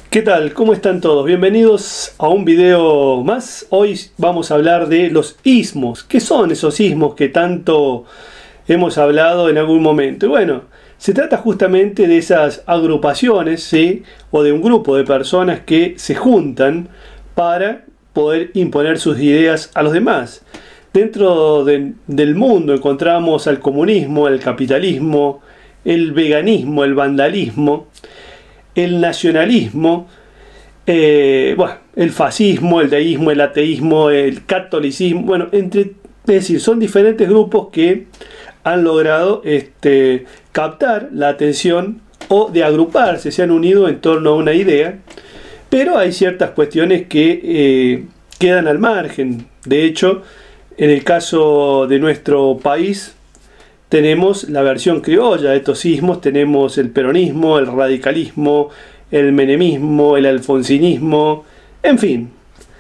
¿Qué tal? ¿Cómo están todos? Bienvenidos a un video más. Hoy vamos a hablar de los ismos. ¿Qué son esos ismos que tanto hemos hablado en algún momento? Y bueno, se trata justamente de esas agrupaciones, ¿sí? O de un grupo de personas que se juntan para poder imponer sus ideas a los demás. Dentro del mundo encontramos al comunismo, el capitalismo, el veganismo, el vandalismo, el nacionalismo, bueno, el fascismo, el deísmo, el ateísmo, el catolicismo, bueno, es decir, son diferentes grupos que han logrado captar la atención o de agruparse, se han unido en torno a una idea, pero hay ciertas cuestiones que quedan al margen. De hecho, en el caso de nuestro país, tenemos la versión criolla de estos ismos, tenemos el peronismo, el radicalismo, el menemismo, el alfonsinismo, en fin.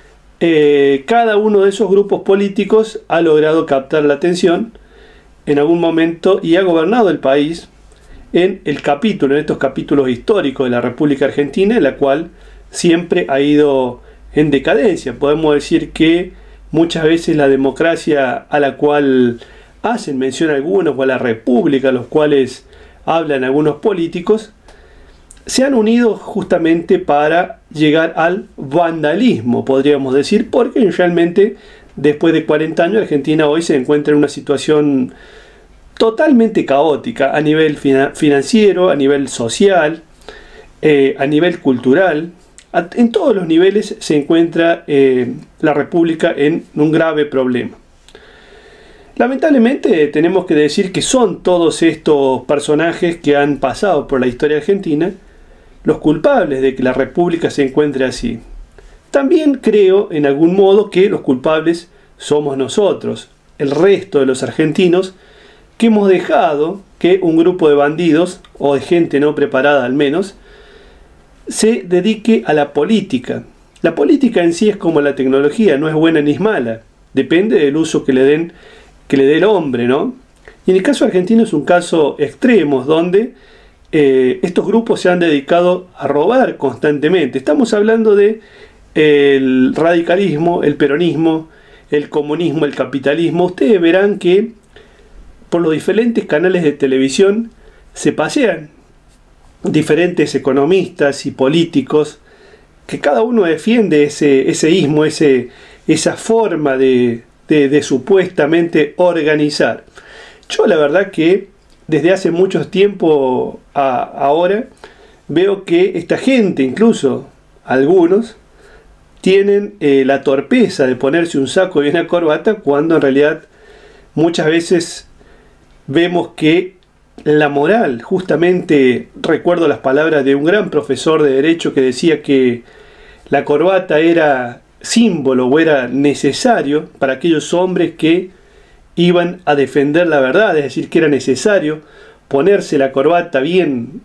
Cada uno de esos grupos políticos ha logrado captar la atención en algún momento y ha gobernado el país en estos capítulos históricos de la República Argentina, en la cual siempre ha ido en decadencia. Podemos decir que muchas veces la democracia a la cual hacen mención algunos, o a la república, a los cuales hablan algunos políticos, se han unido justamente para llegar al vandalismo, podríamos decir, porque realmente después de 40 años Argentina hoy se encuentra en una situación totalmente caótica a nivel financiero, a nivel social, a nivel cultural. En todos los niveles se encuentra la república en un grave problema. Lamentablemente tenemos que decir que son todos estos personajes que han pasado por la historia argentina los culpables de que la república se encuentre así. También creo en algún modo que los culpables somos nosotros, el resto de los argentinos, que hemos dejado que un grupo de bandidos, o de gente no preparada al menos, se dedique a la política. La política en sí es como la tecnología, no es buena ni es mala, depende del uso que le dé el hombre, ¿no? Y en el caso argentino es un caso extremo, donde estos grupos se han dedicado a robar constantemente. Estamos hablando de el radicalismo, el peronismo, el comunismo, el capitalismo. Ustedes verán que por los diferentes canales de televisión se pasean diferentes economistas y políticos que cada uno defiende ese ismo, esa forma de supuestamente organizar. Yo la verdad que desde hace mucho tiempo ahora veo que esta gente, incluso algunos, tienen la torpeza de ponerse un saco y una corbata, cuando en realidad muchas veces vemos que la moral, justamente recuerdo las palabras de un gran profesor de derecho que decía que la corbata era símbolo o era necesario para aquellos hombres que iban a defender la verdad, es decir, que era necesario ponerse la corbata bien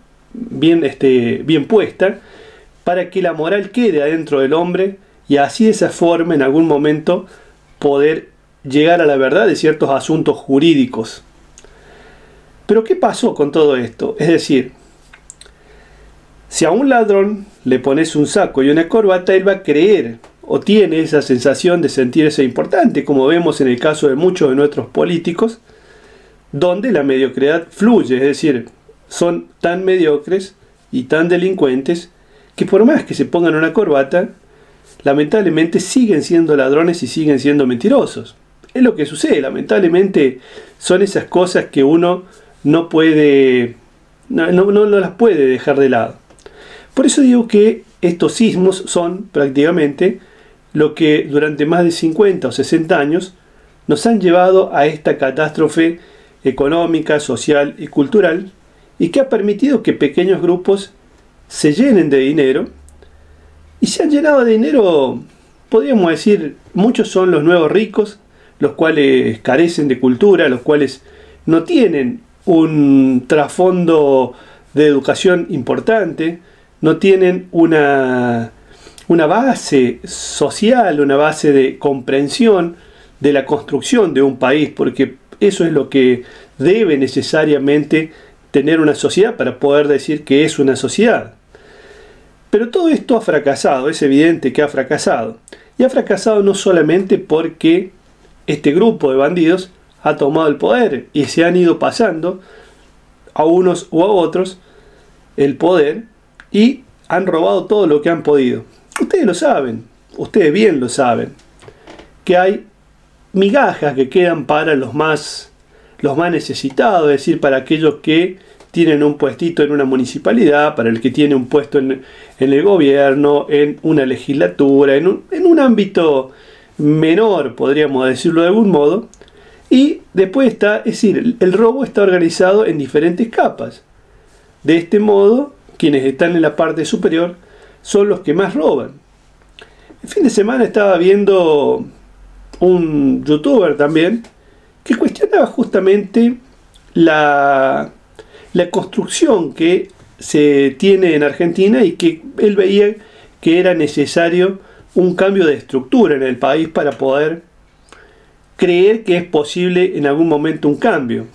puesta para que la moral quede adentro del hombre y así de esa forma en algún momento poder llegar a la verdad de ciertos asuntos jurídicos. Pero ¿qué pasó con todo esto? Es decir, si a un ladrón le pones un saco y una corbata, él va a creer o tiene esa sensación de sentirse importante, como vemos en el caso de muchos de nuestros políticos, donde la mediocridad fluye, es decir, son tan mediocres y tan delincuentes que por más que se pongan una corbata, lamentablemente siguen siendo ladrones y siguen siendo mentirosos. Es lo que sucede, lamentablemente son esas cosas que uno no las puede dejar de lado. Por eso digo que estos sismos son prácticamente lo que durante más de 50 o 60 años nos han llevado a esta catástrofe económica, social y cultural, y que ha permitido que pequeños grupos se llenen de dinero, y se han llenado de dinero, podríamos decir, muchos son los nuevos ricos, los cuales carecen de cultura, los cuales no tienen un trasfondo de educación importante, no tienen una base social, una base de comprensión de la construcción de un país, porque eso es lo que debe necesariamente tener una sociedad para poder decir que es una sociedad. Pero todo esto ha fracasado, es evidente que ha fracasado. Y ha fracasado no solamente porque este grupo de bandidos ha tomado el poder y se han ido pasando a unos u a otros el poder y han robado todo lo que han podido. Ustedes lo saben, ustedes bien lo saben, que hay migajas que quedan para los más necesitados, es decir, para aquellos que tienen un puestito en una municipalidad, para el que tiene un puesto en el gobierno, en una legislatura, en un ámbito menor, podríamos decirlo de algún modo. Y después está, es decir, el robo está organizado en diferentes capas. De este modo, quienes están en la parte superior son los que más roban. El fin de semana estaba viendo un youtuber también que cuestionaba justamente la construcción que se tiene en Argentina y que él veía que era necesario un cambio de estructura en el país para poder creer que es posible en algún momento un cambio.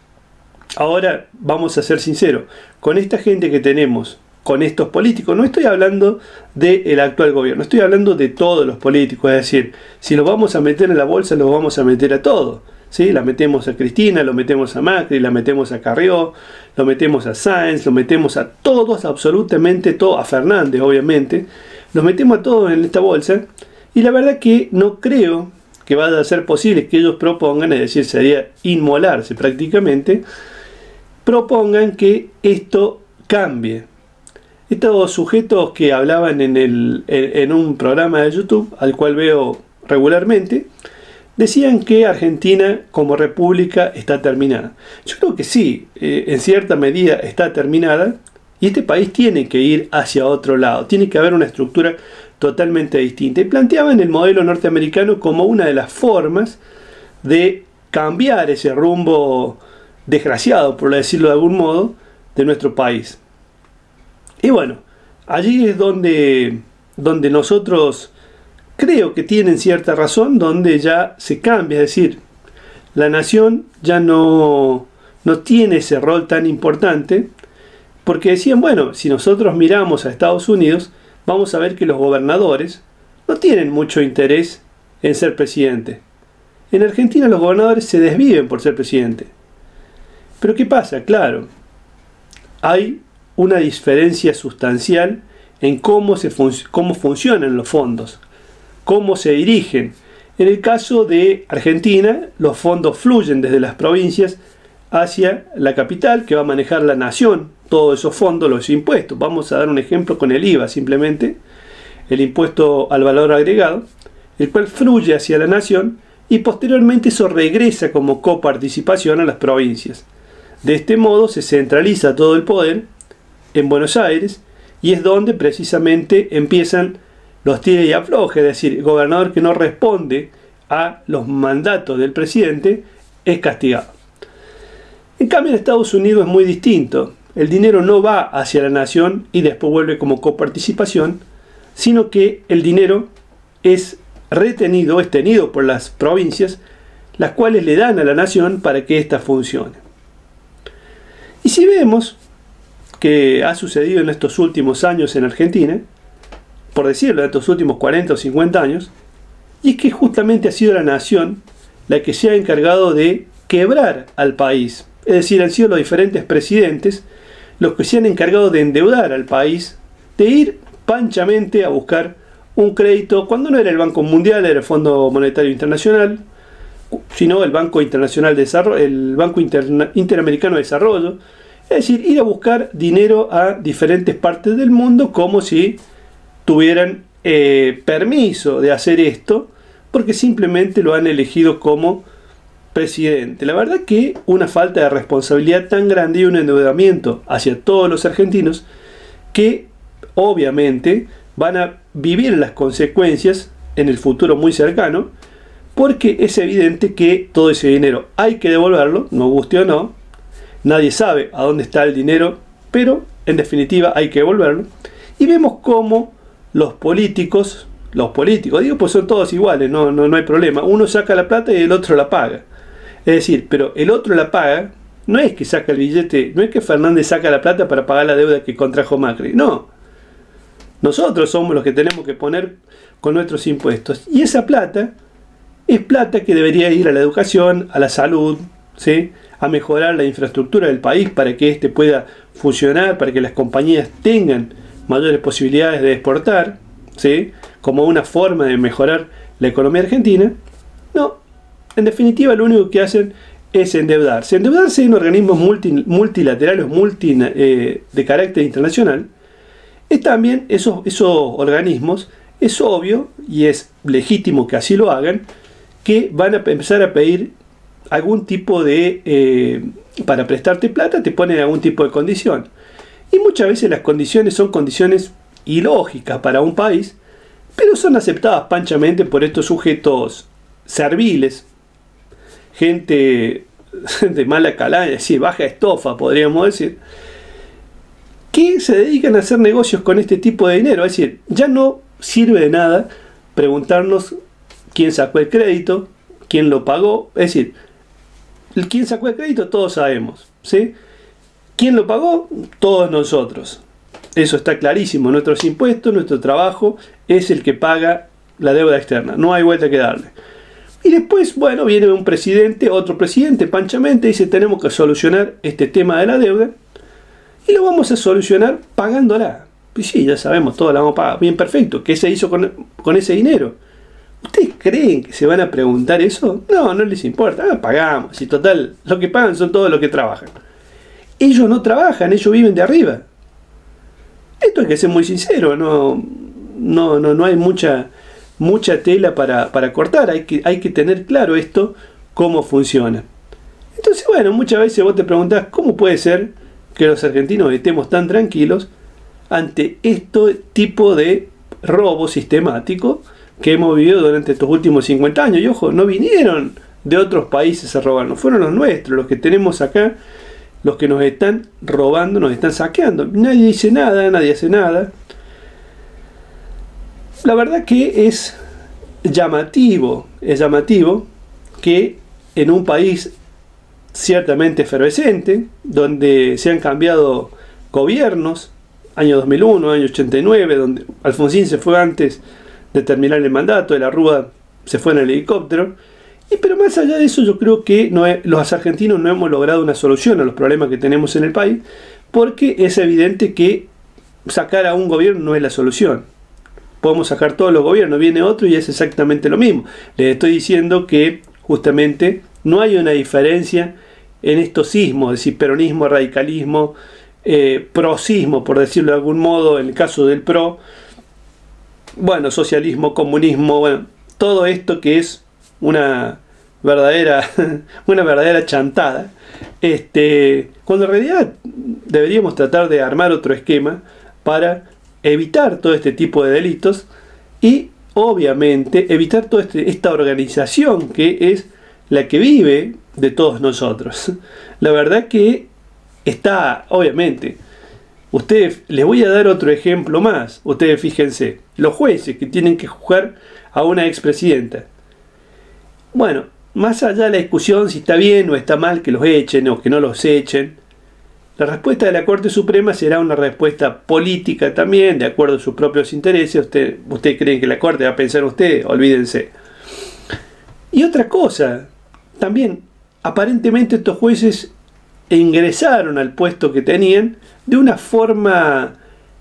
Ahora vamos a ser sinceros, con esta gente que tenemos, con estos políticos, no estoy hablando del actual gobierno, estoy hablando de todos los políticos, es decir, si los vamos a meter en la bolsa, los vamos a meter a todos. ¿Sí? La metemos a Cristina, lo metemos a Macri, la metemos a Carrió, lo metemos a Sáenz, lo metemos a todos, absolutamente todos, a Fernández obviamente, los metemos a todos en esta bolsa y la verdad que no creo que vaya a ser posible que ellos propongan, es decir, sería inmolarse prácticamente, propongan que esto cambie. Estos sujetos que hablaban en un programa de YouTube, al cual veo regularmente, decían que Argentina como república está terminada. Yo creo que sí, en cierta medida está terminada y este país tiene que ir hacia otro lado, tiene que haber una estructura totalmente distinta. Y planteaban el modelo norteamericano como una de las formas de cambiar ese rumbo desgraciado, por decirlo de algún modo, de nuestro país. Y bueno, allí es donde nosotros creo que tienen cierta razón, donde ya se cambia, es decir, la nación ya no tiene ese rol tan importante, porque decían, bueno, si nosotros miramos a Estados Unidos, vamos a ver que los gobernadores no tienen mucho interés en ser presidente. En Argentina los gobernadores se desviven por ser presidente. Pero ¿qué pasa? Claro, hay una diferencia sustancial en cómo funcionan los fondos, cómo se dirigen. En el caso de Argentina, los fondos fluyen desde las provincias hacia la capital, que va a manejar la nación, todos esos fondos, los impuestos. Vamos a dar un ejemplo con el IVA, simplemente, el impuesto al valor agregado, el cual fluye hacia la nación y posteriormente eso regresa como coparticipación a las provincias. De este modo se centraliza todo el poder en Buenos Aires y es donde precisamente empiezan los tira y afloje, es decir, el gobernador que no responde a los mandatos del presidente es castigado. En cambio en Estados Unidos es muy distinto. El dinero no va hacia la nación y después vuelve como coparticipación, sino que el dinero es retenido, es tenido por las provincias, las cuales le dan a la nación para que ésta funcione. Y si vemos que ha sucedido en estos últimos años en Argentina, por decirlo, en estos últimos 40 o 50 años, y es que justamente ha sido la nación la que se ha encargado de quebrar al país. Es decir, han sido los diferentes presidentes los que se han encargado de endeudar al país, de ir panchamente a buscar un crédito, cuando no era el Banco Mundial, era el Fondo Monetario Internacional, sino el Banco Internacional de Desarrollo, el Banco Interamericano de Desarrollo. Es decir, ir a buscar dinero a diferentes partes del mundo como si tuvieran permiso de hacer esto, porque simplemente lo han elegido como presidente. La verdad que una falta de responsabilidad tan grande y un endeudamiento hacia todos los argentinos que obviamente van a vivir las consecuencias en el futuro muy cercano, porque es evidente que todo ese dinero hay que devolverlo, nos guste o no. Nadie sabe a dónde está el dinero, pero en definitiva hay que devolverlo. Y vemos cómo los políticos, digo, pues son todos iguales, no hay problema. Uno saca la plata y el otro la paga. Es decir, pero el otro la paga, no es que saca el billete, no es que Fernández saca la plata para pagar la deuda que contrajo Macri, no. Nosotros somos los que tenemos que poner con nuestros impuestos. Y esa plata es plata que debería ir a la educación, a la salud, ¿sí? A mejorar la infraestructura del país para que éste pueda funcionar, para que las compañías tengan mayores posibilidades de exportar, ¿sí? Como una forma de mejorar la economía argentina. No, en definitiva lo único que hacen es endeudarse. Endeudarse en organismos multilaterales, de carácter internacional. Es también esos organismos, es obvio y es legítimo que así lo hagan, que van a empezar a pedir algún tipo de... para prestarte plata te ponen algún tipo de condición. Y muchas veces las condiciones son condiciones ilógicas para un país, pero son aceptadas panchamente por estos sujetos serviles, gente de mala calaña, es decir, baja estofa, podríamos decir, que se dedican a hacer negocios con este tipo de dinero. Es decir, ya no sirve de nada preguntarnos quién sacó el crédito, quién lo pagó. Es decir, quién sacó el crédito todos sabemos, ¿sí? ¿Quién lo pagó? Todos nosotros. Eso está clarísimo. Nuestros impuestos, nuestro trabajo es el que paga la deuda externa. No hay vuelta que darle. Y después, bueno, viene un presidente, otro presidente, panchamente, dice: tenemos que solucionar este tema de la deuda y lo vamos a solucionar pagándola. Pues sí, ya sabemos, todos la vamos a pagar. Bien, perfecto. ¿Qué se hizo con ese dinero? ¿Ustedes creen que se van a preguntar eso? No, no les importa. Pagamos. Y total, lo que pagan son todos los que trabajan. Ellos no trabajan, ellos viven de arriba. Esto hay que ser muy sincero. No hay mucha tela para cortar. Hay que tener claro esto, cómo funciona. Entonces, bueno, muchas veces vos te preguntás cómo puede ser que los argentinos estemos tan tranquilos ante este tipo de robo sistemático que hemos vivido durante estos últimos 50 años. Y ojo, no vinieron de otros países a robarnos, fueron los nuestros, los que tenemos acá, los que nos están robando, nos están saqueando. Nadie dice nada, nadie hace nada. La verdad que es llamativo que en un país ciertamente efervescente, donde se han cambiado gobiernos, año 2001, año 89, donde Alfonsín se fue antes de terminar el mandato, de la Rúa se fue en el helicóptero, pero más allá de eso yo creo que los argentinos no hemos logrado una solución a los problemas que tenemos en el país, porque es evidente que sacar a un gobierno no es la solución. Podemos sacar todos los gobiernos, viene otro y es exactamente lo mismo. Les estoy diciendo que justamente no hay una diferencia en estos sismos, es decir, peronismo, radicalismo, prosismo, por decirlo de algún modo, en el caso del PRO, bueno, socialismo, comunismo, bueno, todo esto que es una verdadera chantada, cuando en realidad deberíamos tratar de armar otro esquema para evitar todo este tipo de delitos y obviamente evitar toda esta organización que es la que vive de todos nosotros. La verdad que está, obviamente, les voy a dar otro ejemplo más. Ustedes fíjense, los jueces que tienen que juzgar a una expresidenta. Bueno, más allá de la discusión si está bien o está mal que los echen o que no los echen, la respuesta de la Corte Suprema será una respuesta política también, de acuerdo a sus propios intereses. ¿Ustedes creen que la Corte va a pensar en ustedes? Olvídense. Y otra cosa, también, aparentemente estos jueces ingresaron al puesto que tenían de una forma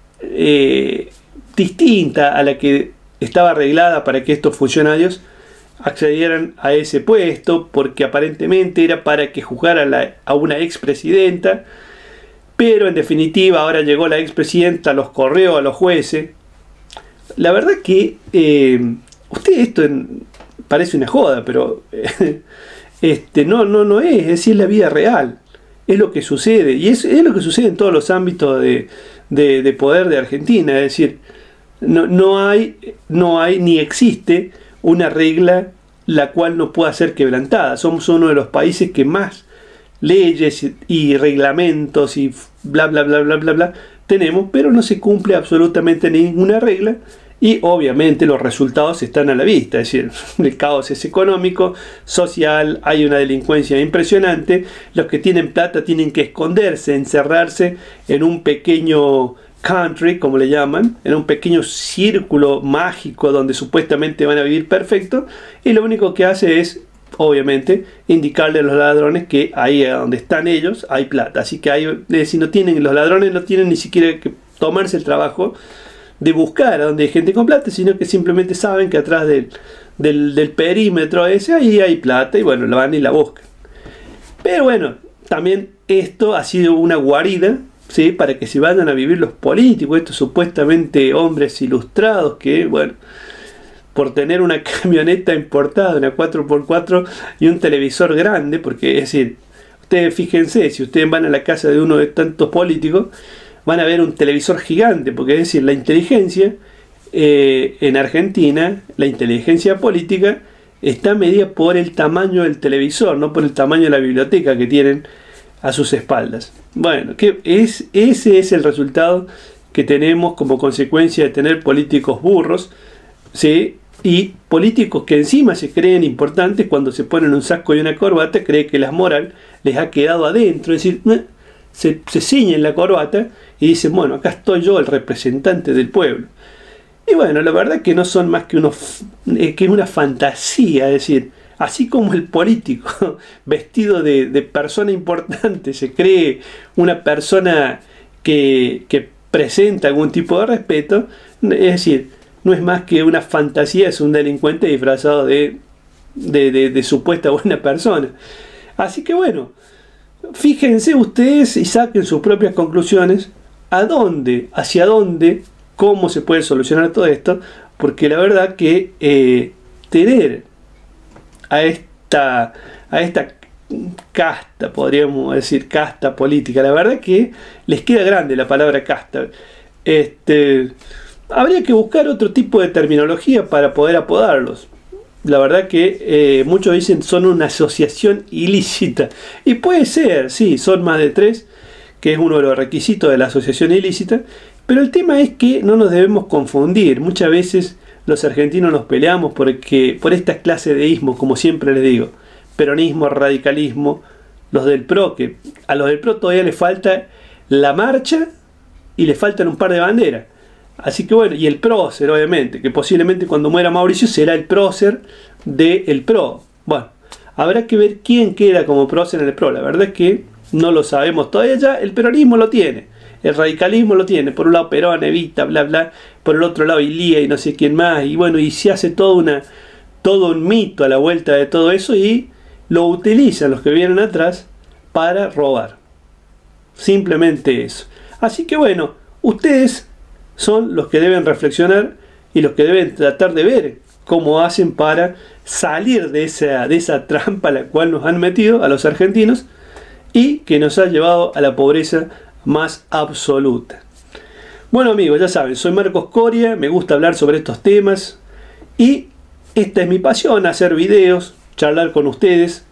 distinta a la que estaba arreglada para que estos funcionarios accedieran a ese puesto, porque aparentemente era para que juzgara a una expresidenta, pero en definitiva ahora llegó la expresidenta, los corrió a los jueces. La verdad que esto parece una joda, pero no es decir, la vida real. Es lo que sucede, y es lo que sucede en todos los ámbitos de poder de Argentina. Es decir, no hay ni existe una regla la cual no pueda ser quebrantada. Somos uno de los países que más leyes y reglamentos y bla bla bla bla bla bla tenemos, pero no se cumple absolutamente ninguna regla. Y obviamente los resultados están a la vista, es decir, el caos es económico, social, hay una delincuencia impresionante, los que tienen plata tienen que esconderse, encerrarse en un pequeño country, como le llaman, en un pequeño círculo mágico donde supuestamente van a vivir perfecto, y lo único que hace es, obviamente, indicarle a los ladrones que ahí donde están ellos hay plata. Así que si no tienen, los ladrones no tienen ni siquiera que tomarse el trabajo de buscar a donde hay gente con plata, sino que simplemente saben que atrás del perímetro ese ahí hay plata, y bueno, la van y la buscan. Pero bueno, también esto ha sido una guarida, ¿sí?, para que se vayan a vivir los políticos, estos supuestamente hombres ilustrados que, bueno, por tener una camioneta importada, una 4x4 y un televisor grande, porque es decir, ustedes fíjense, si ustedes van a la casa de uno de tantos políticos, van a ver un televisor gigante, porque es decir, la inteligencia en Argentina, la inteligencia política, está medida por el tamaño del televisor, no por el tamaño de la biblioteca que tienen a sus espaldas. Bueno, ese es el resultado que tenemos como consecuencia de tener políticos burros, ¿sí?, y políticos que encima se creen importantes cuando se ponen un saco y una corbata, creen que la moral les ha quedado adentro, es decir, se ciñen la corbata y dicen, bueno, acá estoy yo, el representante del pueblo. Y bueno, la verdad que no son más que una fantasía, es decir, así como el político vestido de persona importante se cree una persona que presenta algún tipo de respeto, es decir, no es más que una fantasía, es un delincuente disfrazado de supuesta buena persona. Así que bueno, fíjense ustedes y saquen sus propias conclusiones hacia dónde, cómo se puede solucionar todo esto, porque la verdad que tener a esta casta, podríamos decir casta política, la verdad que les queda grande la palabra casta. Habría que buscar otro tipo de terminología para poder apodarlos. La verdad que muchos dicen son una asociación ilícita. Y puede ser, sí, son más de 3, que es uno de los requisitos de la asociación ilícita. Pero el tema es que no nos debemos confundir. Muchas veces los argentinos nos peleamos por estas clases de ismos, como siempre les digo. Peronismo, radicalismo, los del PRO, que a los del PRO todavía les falta la marcha y les faltan un par de banderas. Así que bueno, y el prócer, obviamente, que posiblemente cuando muera Mauricio será el prócer del PRO. Bueno, habrá que ver quién queda como prócer en el PRO. La verdad es que no lo sabemos todavía. Ya el peronismo lo tiene, el radicalismo lo tiene. Por un lado Perón, Evita, bla bla. Por el otro lado Ilía y no sé quién más. Y bueno, y se hace todo un mito a la vuelta de todo eso, y lo utilizan los que vienen atrás para robar. Simplemente eso. Así que bueno, ustedes son los que deben reflexionar y los que deben tratar de ver cómo hacen para salir de esa trampa a la cual nos han metido a los argentinos y que nos ha llevado a la pobreza más absoluta. Bueno amigos, ya saben, soy Marcos Coria, me gusta hablar sobre estos temas y esta es mi pasión, hacer videos, charlar con ustedes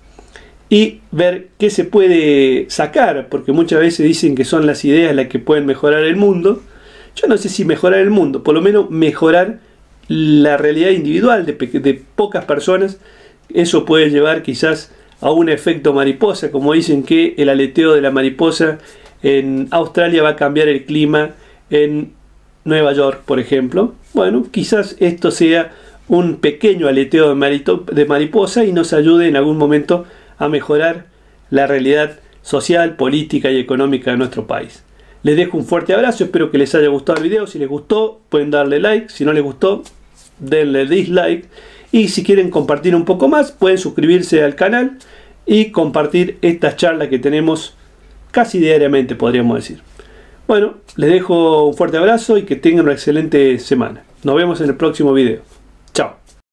y ver qué se puede sacar, porque muchas veces dicen que son las ideas las que pueden mejorar el mundo. Yo no sé si mejorar el mundo, por lo menos mejorar la realidad individual de pocas personas. Eso puede llevar quizás a un efecto mariposa, como dicen que el aleteo de la mariposa en Australia va a cambiar el clima en Nueva York, por ejemplo. Bueno, quizás esto sea un pequeño aleteo de mariposa y nos ayude en algún momento a mejorar la realidad social, política y económica de nuestro país. Les dejo un fuerte abrazo, espero que les haya gustado el video. Si les gustó, pueden darle like. Si no les gustó, denle dislike. Y si quieren compartir un poco más, pueden suscribirse al canal y compartir estas charlas que tenemos casi diariamente, podríamos decir. Bueno, les dejo un fuerte abrazo y que tengan una excelente semana. Nos vemos en el próximo video. Chao.